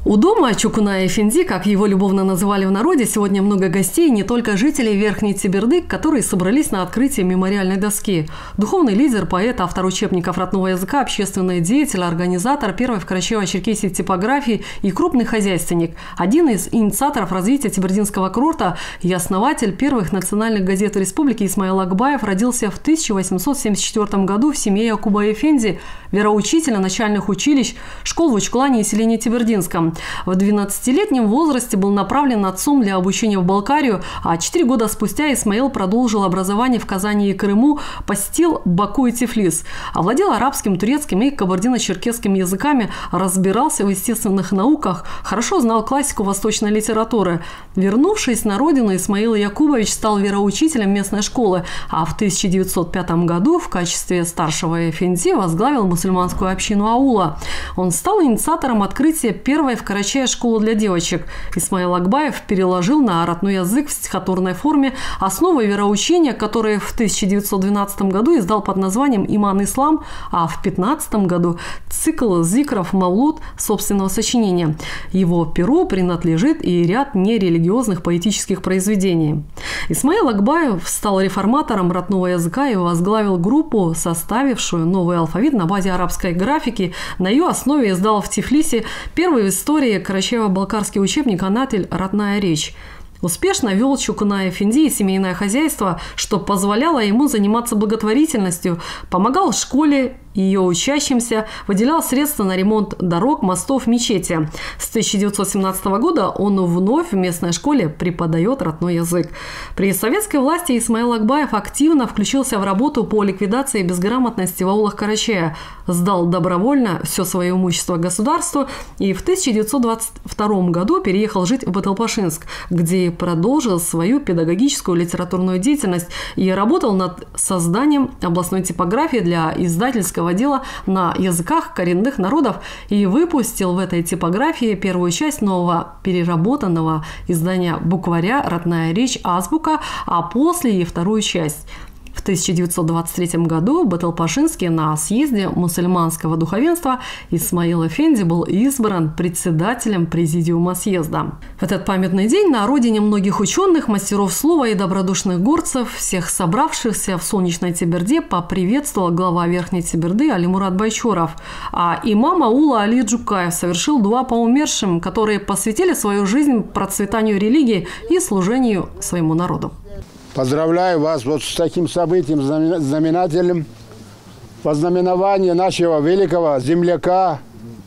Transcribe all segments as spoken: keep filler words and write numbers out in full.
У дома Чукуная Эфенди, как его любовно называли в народе, сегодня много гостей, не только жителей Верхней Теберды, которые собрались на открытие мемориальной доски. Духовный лидер, поэт, автор учебников родного языка, общественный деятель, организатор первой в Карачаево-Черкесии типографии и крупный хозяйственник. Один из инициаторов развития Тебердинского курорта и основатель первых национальных газет республики Исмаил Акбаев родился в тысяча восемьсот семьдесят четвёртом году в семье Якуба Эфенди, вероучителя начальных училищ, школ в Учклане и селении Тебердинском. В двенадцатилетнем возрасте был направлен отцом для обучения в Балкарию, а четыре года спустя Исмаил продолжил образование в Казани и Крыму, посетил Баку и Тифлис. Овладел арабским, турецким и кабардино-черкесским языками, разбирался в естественных науках, хорошо знал классику восточной литературы. Вернувшись на родину, Исмаил Якубович стал вероучителем местной школы, а в тысяча девятьсот пятом году в качестве старшего эфенди возглавил мусульманскую общину аула. Он стал инициатором открытия первой в Карачае школы для девочек. Исмаил Акбаев переложил на родной язык в стихотворной форме основы вероучения, которые в тысяча девятьсот двенадцатом году издал под названием «Иман-Ислам», а в две тысячи пятнадцатом году цикл зикров «Маулуд» собственного сочинения. Его перу принадлежит и ряд нерелигиозных поэтических произведений. Исмаил Акбаев стал реформатором родного языка и возглавил группу, составившую новый алфавит на базе арабской графики. На ее основе издал в Тифлисе первый в истории Карачаево-Балкарский учебник «Анатель. Родная речь». Успешно вел Чукуная Эфенди семейное хозяйство, что позволяло ему заниматься благотворительностью, помогал в школе и ее учащимся, выделял средства на ремонт дорог, мостов, мечети. С тысяча девятьсот семнадцатого года он вновь в местной школе преподает родной язык. При советской власти Исмаил Акбаев активно включился в работу по ликвидации безграмотности в аулах Карачая, сдал добровольно все свое имущество государству и в тысяча девятьсот двадцать втором году переехал жить в Баталпашинск, где продолжил свою педагогическую литературную деятельность и работал над созданием областной типографии для издательского дела на языках коренных народов и выпустил в этой типографии первую часть нового переработанного издания букваря «Родная речь. Азбука», а после и вторую часть. В тысяча девятьсот двадцать третьем году в Баталпашинске на съезде мусульманского духовенства Исмаил Эфенди был избран председателем президиума съезда. В этот памятный день на родине многих ученых, мастеров слова и добродушных горцев, всех собравшихся в солнечной Теберде, поприветствовал глава Верхней Теберды Алимурат Байчоров. А имам аула Али Джукаев совершил дуа по умершим, которые посвятили свою жизнь процветанию религии и служению своему народу. Поздравляю вас вот с таким событием знаменательным, вознаменование нашего великого земляка,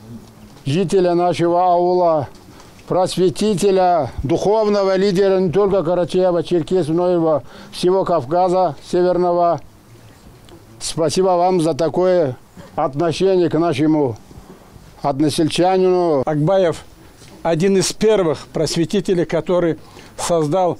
жителя нашего аула, просветителя, духовного лидера не только Карачаева-Черкесии, но и всего Кавказа Северного. Спасибо вам за такое отношение к нашему односельчанину. Акбаев один из первых просветителей, который создал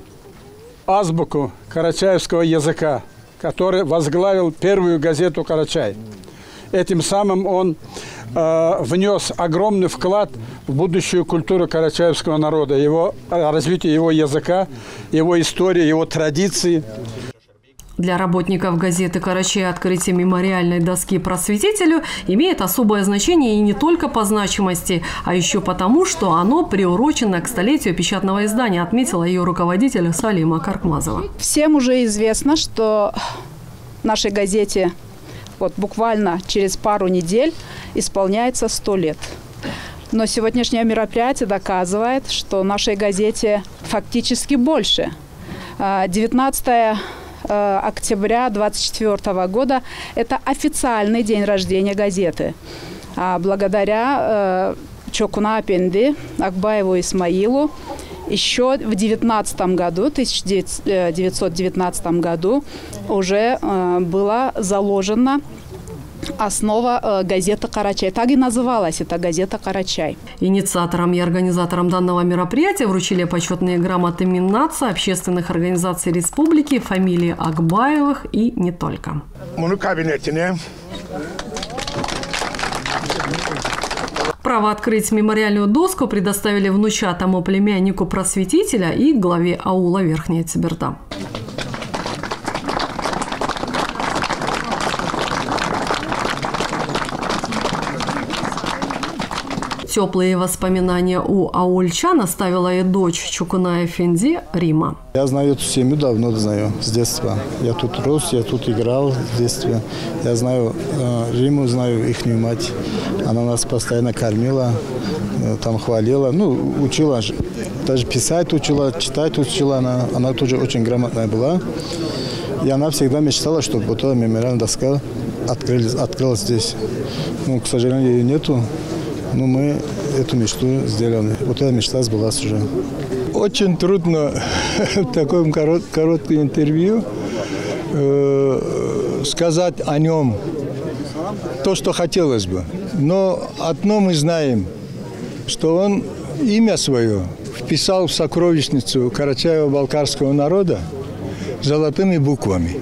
азбуку карачаевского языка, который возглавил первую газету «Карачай». Этим самым он э, внес огромный вклад в будущую культуру карачаевского народа, его, развитие его языка, его истории, его традиции. Для работников газеты «Карачай» открытие мемориальной доски просветителю имеет особое значение и не только по значимости, а еще потому, что оно приурочено к столетию печатного издания, отметила ее руководитель Салима Каркмазова. Всем уже известно, что нашей газете вот буквально через пару недель исполняется сто лет. Но сегодняшнее мероприятие доказывает, что нашей газете фактически больше. девятнадцатое октября двадцать четвёртого года – это официальный день рождения газеты. А благодаря э, Чукуна Эфенди Акбаеву Исмаилу еще в девятнадцатом году, тысяча девятьсот девятнадцатом году уже э, была заложена основа э, газеты «Карачай». Так и называлась эта газета «Карачай». Инициаторам и организаторам данного мероприятия вручили почетные грамоты Миннаца, общественных организаций республики, фамилии Акбаевых и не только. Право открыть мемориальную доску предоставили внучатому племяннику просветителя и главе аула Верхняя Теберда. теплые воспоминания у аульчан оставила и дочь Чукуна Эфенди Рима. Я знаю эту семью давно, знаю, с детства. Я тут рос, я тут играл в детстве. Я знаю э, Риму, знаю их мать. Она нас постоянно кормила, э, там хвалила, ну, учила, даже писать учила, читать учила. Она, она тоже очень грамотная была. И она всегда мечтала, чтобы вот эта мемориальная доска открылась, открылась здесь. Ну, к сожалению, ее нету. Но мы эту мечту сделали. Вот эта мечта сбылась уже. Очень трудно в таком корот, коротком интервью э, сказать о нем то, что хотелось бы. Но одно мы знаем, что он имя свое вписал в сокровищницу карачаево-балкарского народа золотыми буквами.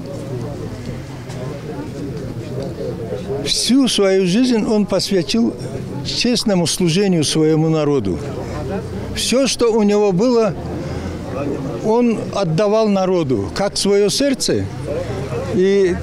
Всю свою жизнь он посвятил честному служению своему народу. Все, что у него было, он отдавал народу, как свое сердце, и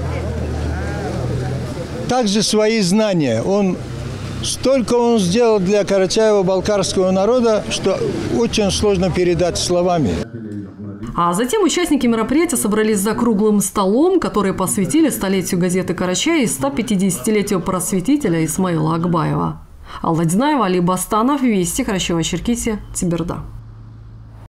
также свои знания. Он, столько он сделал для карачаево-балкарского народа, что очень сложно передать словами. А затем участники мероприятия собрались за круглым столом, который посвятили столетию газеты «Карачай» и ста пятидесятилетию просветителя Исмаила Акбаева. Алла Динаева, Али Бастанов, Вести, Карачаево-Черкесия, Теберда.